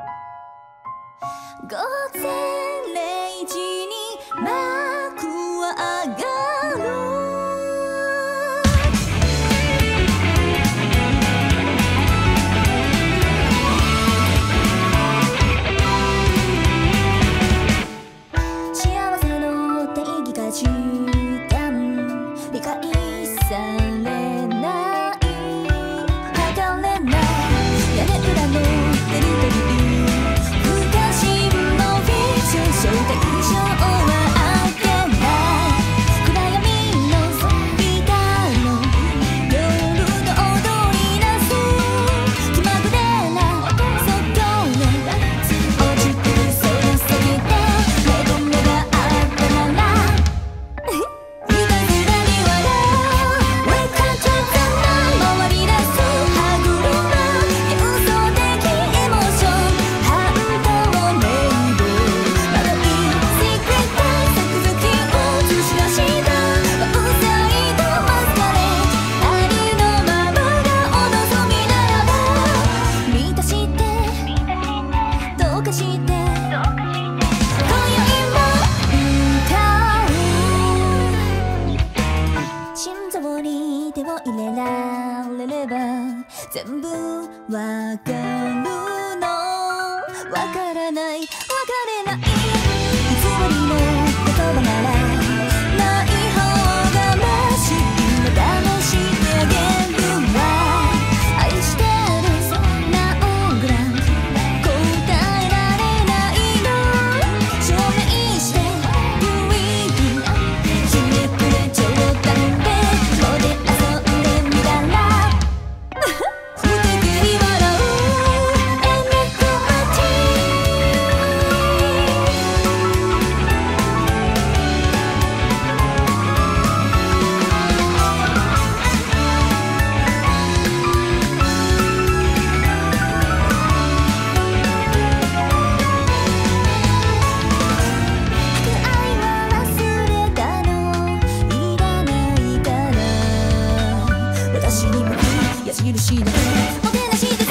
午前0時に幕は上がる。幸せの定義が時間理解されない測れない屋根裏のテリトリー不可侵のフィクションそう大丈はあってない暗闇のギターの夜と踊り出す気まぐれなそこの落ちてるその先で目と目があったならいたずらに笑う Wake up to the night 回り出す歯車幻想的エモーションハンドメイドまだいいシークレット作付きを映し出したウサギとマスカレードありのままがお望みならば満たしてどうかして今宵も歌う心臓に手を入れられれば全部わかるのわからないわかれない偽りの言葉ならない方がマシ今騙してあげるわ愛してる何グラム答えられないの証明して Do it ひねくれ冗談でもで遊んでみたら不敵に笑うエネコマティ愛は忘れたのいらないから私に向く矢印だけもてなして